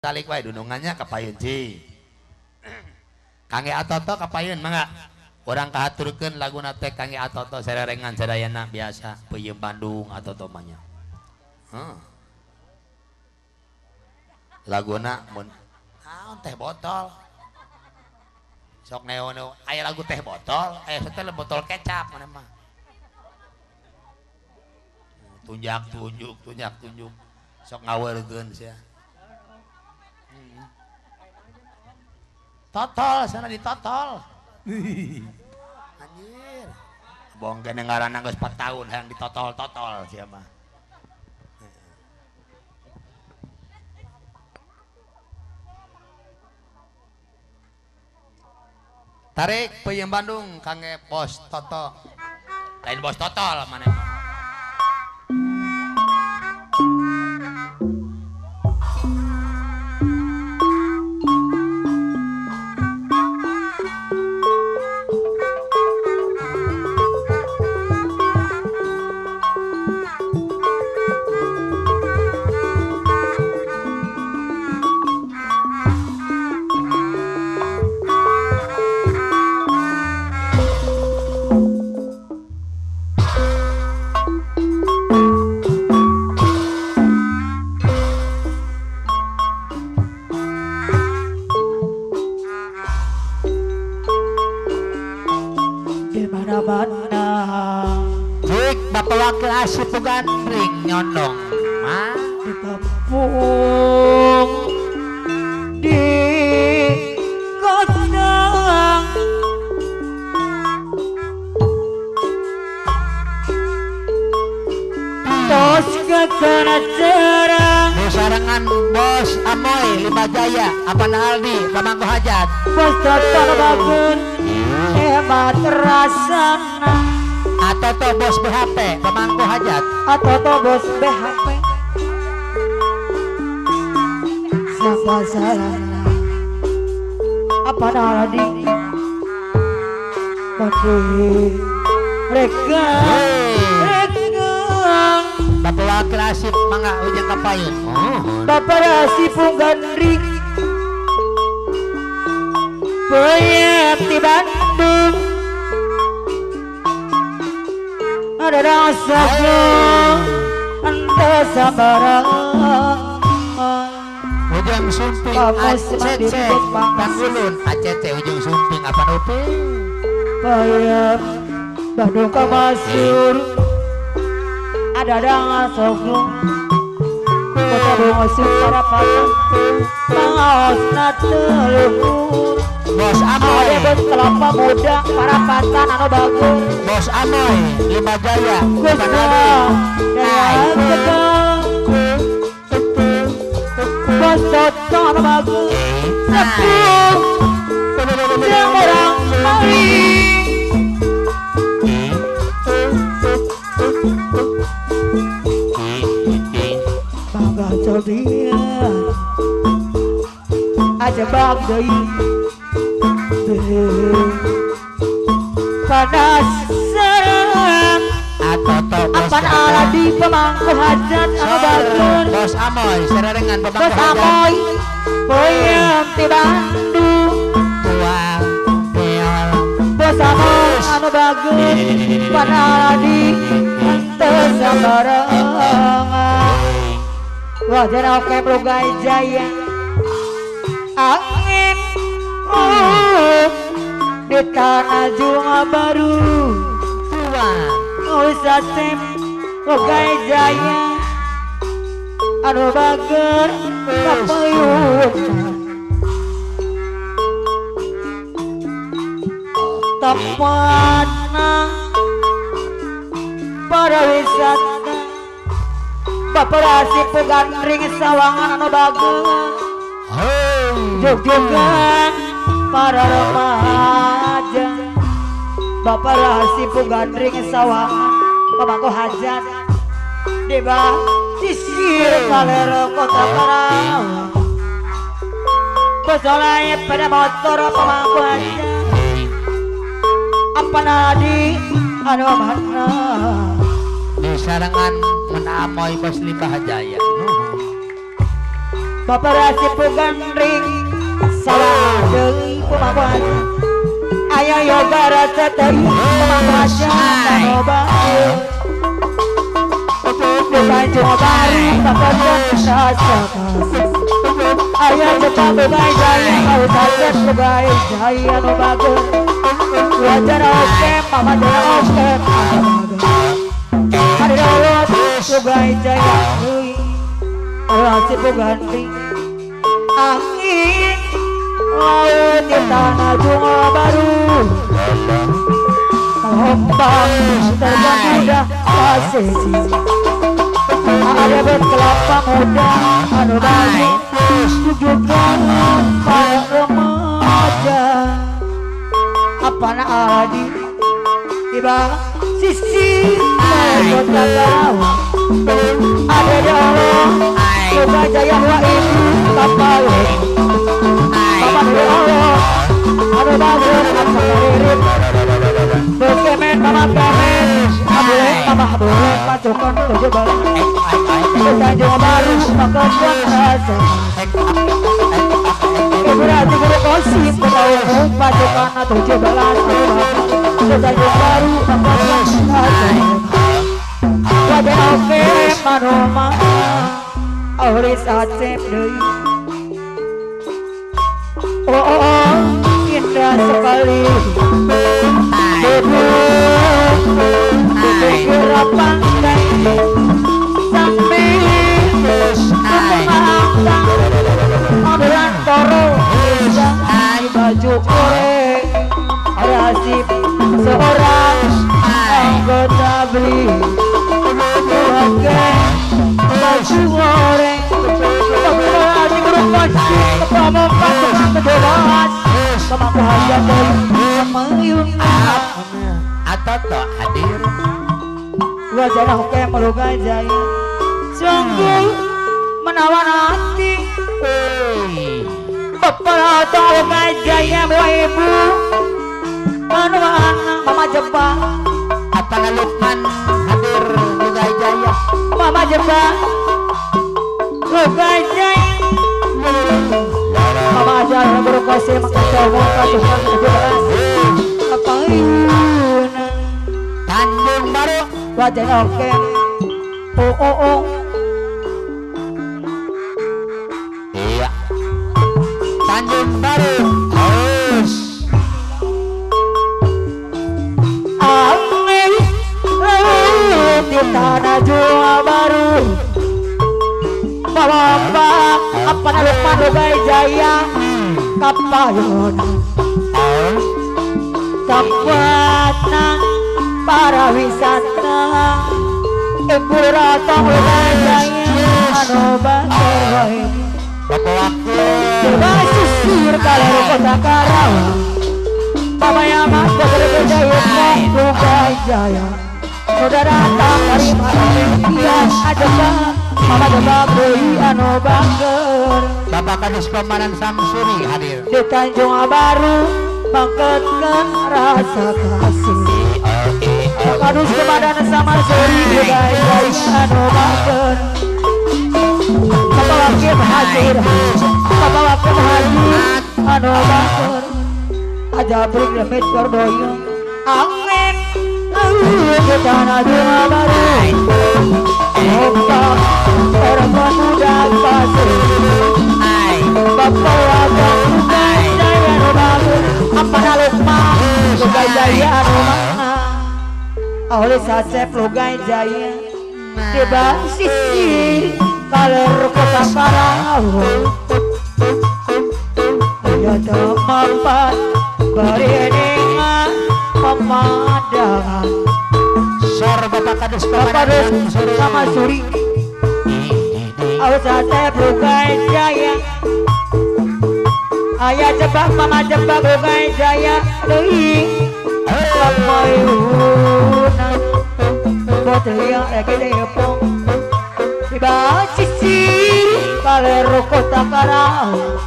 talik wae dunungannya kapayun ci. Kangge atoto kapayun mangga. Orang kahaturkeun laguna teh kangge atoto sarerengan sadayana biasa peuyeum Bandung atoto mah nya. Laguna mun teh botol. Sok neo-neo aya lagu teh botol, aya teh botol kecap mana mah. Tunjak tunjuk. Sok ngaweurkeun sia. Totol sana ditotol. Anjir. Bong kene ngaranna geus 4 tahun hayang ditotol-totol sia mah. Tarik peuyeum Bandung kangge Bos Toto. Lain Bos Totol maneh mah. Si Pugandring nyondong mah di kampung di kosong tos kekena cerang sarangan Bos Amoy Limajaya Apana Aldi Pamangko Hajat Bos Toto bagus hebat rasana Atoto Bos BHP Pemangku Hajat Atoto Bos BHP siapa salah apa naladi Bandung reka Bapak Wakil Asip mangga ujang kapayun Bapak Asip Gandring peuyeum di Bandung ada rasa ente sabarang ujung sumping ACC Tanggulun ACC ujung sumping apa nupi peuyeum Bandung kamasur ada rasa kota bungosuk para patah pangaosna teluhur Bos Amoy bos kelapa muda para patan anu bagus Bos Amoy Limajaya Bos Toto anu bagus sepuh yang orang maling bangga cobian aja bag deui panas serang apa aladi Pemangku Hajat anu bagus Bos Amoy sarerengan Bos Pemangku Amoy peuyeum ti Bandung tuang peol Bos Amoy anu bagus pan aladi henteu sabarengan wajan oke Blugay Jaya angin di tanah Junga Baru tuang Usasem Blugay Jaya anu bager kapayun tempatna para wisata Bapak Asip Gandring sawangan anu bagus jog-jogan para remaja Bapak Asip Gandring sawangan Pemangku Hajat di sisir kalero kota Karawang besolaya pada motor Pemangku Hajat apa nadi anu mana di sarangan menamoy Bos Limajaya paparasi pugandring salah deui kumaha aya yoga rasa teh kumaha kanoba Baju baru papasan rasa kasih aya cepat bebai jaya kau tasat bebai jaya no bagus wajar oke mama jaya oke hari rawat bebai jaya hui rasi peganti angin laut di tanah bunga baru ombak terbang muda kasih ada berkelapa muda anu bagus tujukan para remaja apa na aladi tiba sisi kota Karawang ada di Allah coba jaya wa ibu kapal bapak dari Allah ada bagus apa karirin berkemen mama kemen boleh pasukan tujuh balas Tanjung Baru makan rasa berarti berkosi petahun pasukan tujuh balas Tanjung Baru makan rasa wajah oke manoma auris acep deui oh indah sekali kira pantai sampai kemangkang ambulan toro di baju korek rasip seorang anggota beli pakai baju goreng lagi berubah kepamong pasukan kedebas kemampu hajat dari mengyun Atoto hadir wajah oke melukai jaya sungguh menawan hati bapak melukai jaya bawa ibu menawan mama Jepang apa Lukman hadir melukai jaya mama Jepang melukai jaya mama jaya berkasi makasih pasukan kebebasan apa Tanjung Baru wajah oke iya Tanjung Baru haus angin di tanah Jawa Baru bapak apa Lukman Lugai Jaya kapayon tempatna para wisata ibu ratong Lugai Jaya anu bater coba susur kalau kota Karawang Pamaya mas Lugai Jaya Lugai Jaya sudah datang dari Malaysia aja mama jebak deui anu bangger Bapak Kadis Komandan Samsuri hadir di Tanjung Baru mangketkeun rasa kasih Kadus Komandan Samsuri Lugai Jaya anu bangger Bapak Wakil hadir Bapak Wakil hadir anu bangger aja bring remit kordoyong angin di tanah Jawa Baru ombak terbang muda kasih bapak wakil Lugai Jaya anu bagus apa Lukman Lugai Jaya anu mana oleh sasep Lugai Jaya di sisi kaler kota Karawang ya tempat beriringan pemandangan Sor Bapak Kadis Komandan sama Suri Ausasep Lugai Jaya ayah jebak mama jebak Lugai Jaya deui kemayunan botelia lagi depong di sisi kaler kota Karawang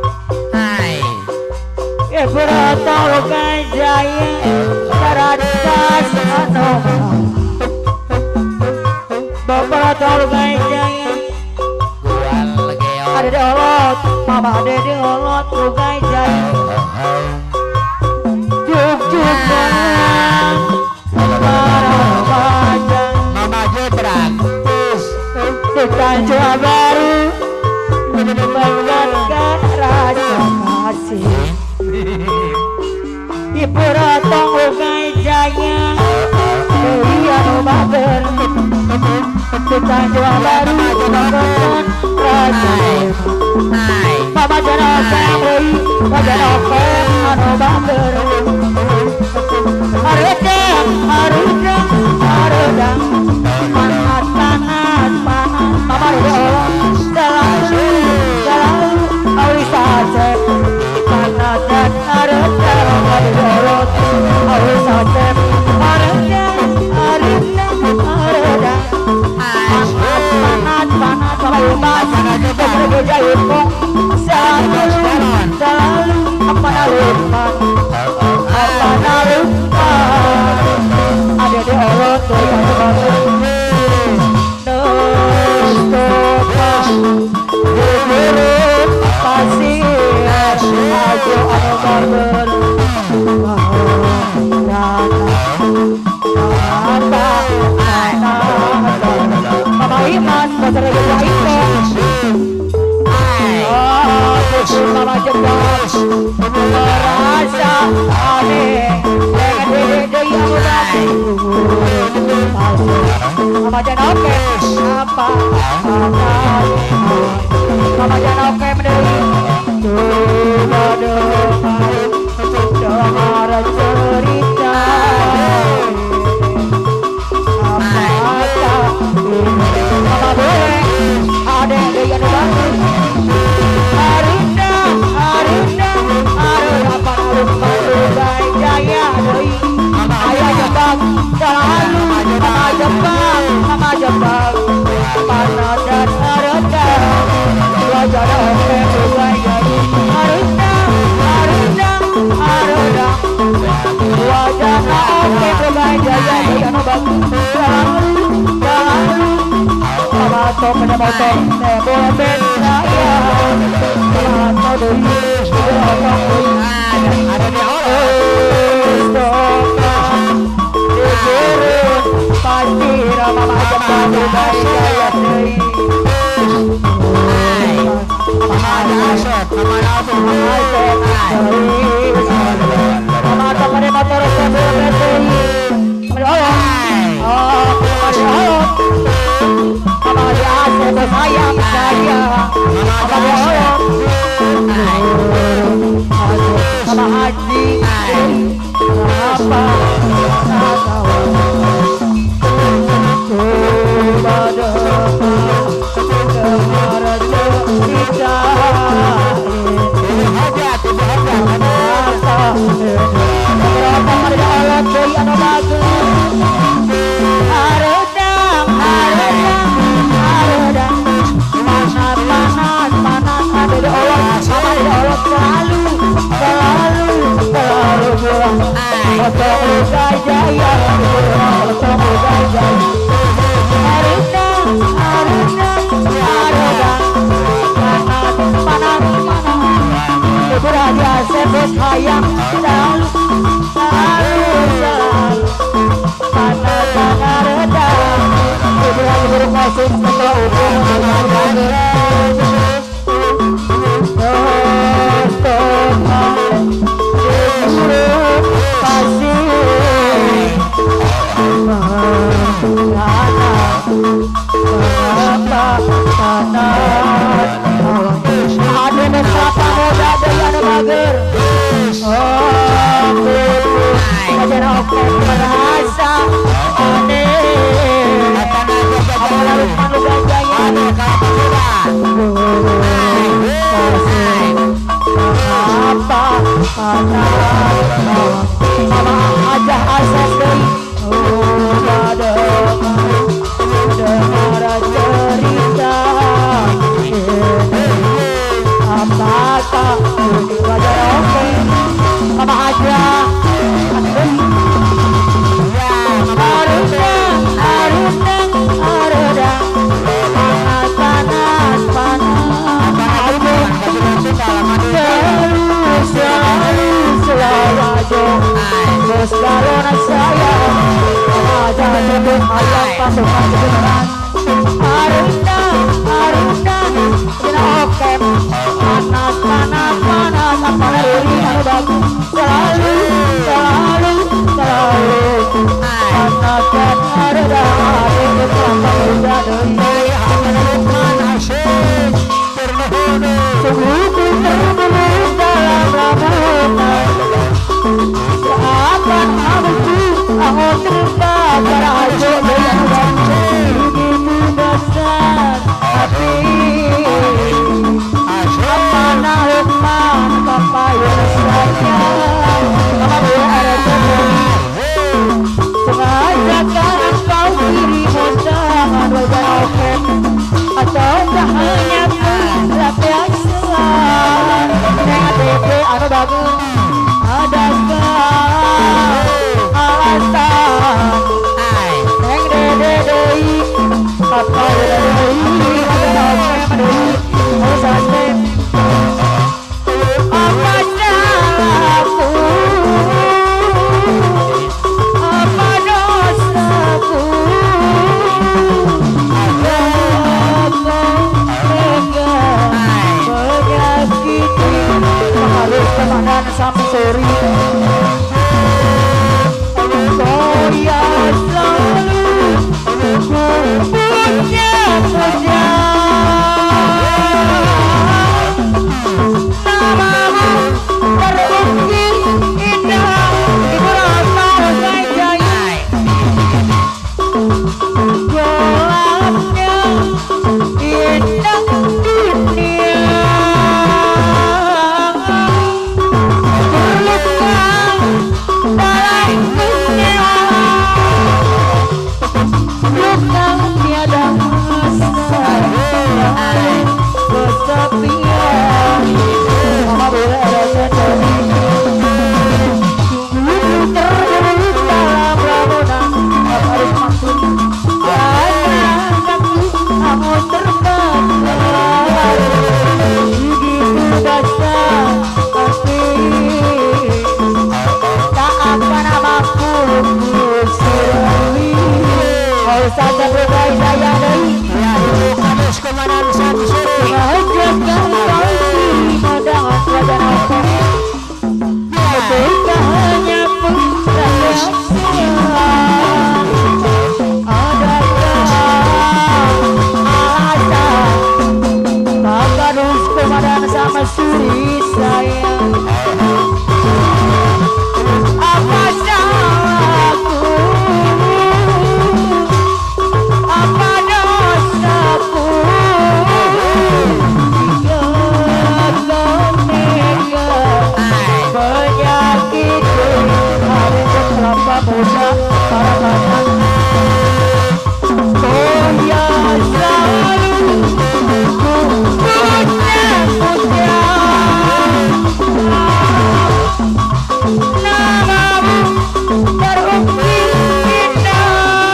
berata Lugai Jaya taradas anu bapak Lugai Jaya Dede Olot, Mama Dede Olot, Lugai Jaya. Juk banget, para remaja. Mama Jeprak. Di Tanjung Baru, membanggakan rasa kasih. Ibu Rotong Lugai Jaya, Dewi Anu Bager. Di Tanjung Baru, membanggakan rasa Mama Janopeng Dewi, Mama Janopeng Anu Bager. Harudang, harudang, harudang, panas, panas, panas. Mama Dede Olot, selalu, selalu, alis asep. Panas dan harudang, Mama Dede Olot, alis asep. Harudang, harudang, harudang, panas, panas, panas. Mama Yumas, Bekerja Jayipong, selalu, selalu, apa nalupan. Apa nalupan. Ada di Olot, dari Anu Bager. Diurut pasir, ajo Anu Bager. Mama Imas, Bekerja Jayipong. Mama Jepang, merasa aneh dengan dede yang udah Mama Janopeng apa Mama Janopeng menderi coba dengar cerita apa Mama boleh ada yang bagus. Harudang, harudang, harudang, Lugai Jaya Dewi. Ayah Jepang, selalu Mama Jepang, Mama Jepang. Panas dan harudang, dua Janopeng Lugai Jaya. Harudang, harudang, harudang, dua Janopeng Lugai Jaya. Anu bagus, selalu, selalu. Mama Tom pada motor, saya boleh saya. Mama Dewi, ada di Olot. Digurun pasir, Mama Jepang Lugai Jaya Dewi. Mama Asep, Mama Asep, Mama Tom pada motor, saya boleh Dewi. Mama di Olot, Mama di Olot. Mama di Asep, sayang saya. Mama di Olot. Mama Haji, apa coba dengar cerita berapa hari Allah dari Anu Bager. Harudang, harudang, harudang, panas, panas, panas. Ada di Olot, Mama di Olot selalu, selalu, selalu pulang. Otong Lugai Jaya, Otong Lugai Jaya. Harudang, harudang, harudang, panas, panas, panas. Ibu Raja sebut hayang selalu, selalu, selalu. Panas dan harudang. Ibu Raja burung masuk ketua umum Lugai Jaya. Merasa aneh apalagi Lugai Jaya apa Mama aja asas dari dengar cerita apakah Janopeng Mama aja harudang, harudang, harudang, panas, panas, panas. anak saya aja hidup ayam pasukan sebenarnya Arunda Sinokem panas apa lari anu bagus selalu anak dan ada ada apa udah dari sungguh terbelung dalam ramuan seakan aku terbakar aja dengan begitu dasar hati apa nahukman kapayun saya apa berada sengaja kan kau kiri undangan wajah open atau hanya biasa dengan DP anu bagus adakah alasan neng dede dei apa dei ada open dei alasan apa salahku apa dosaku harus kemanan sampai sore Koya selalu punya namamu terbukti indah di rasa jaya gelapnya indah dunia saja berbaik daya dari harus kemanan satu sore bahagiakan kau diri pandangan wajah aku ketika hanya perasaan adakah alasan tak harus kemanan sama suri sayang apa salahku apa dosaku jika kau tega menyakiti hari seberapa muda para anak Koya selalu punya namamu terbukti indah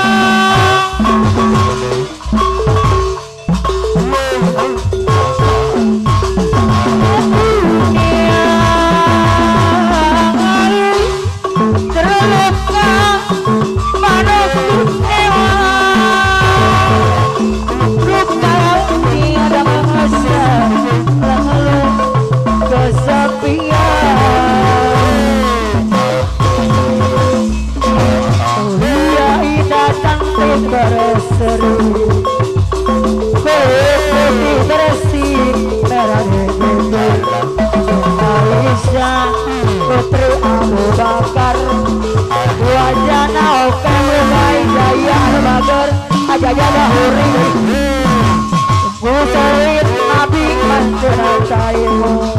terluka padaku dewa luka tiada masa lalu kesepian liai datang berseru putih bersih merah dede Aisyah putri Abu Bakar wajah naukan berbaik jaya al-bagar aja dahuri musuhin Nabi manjur caimu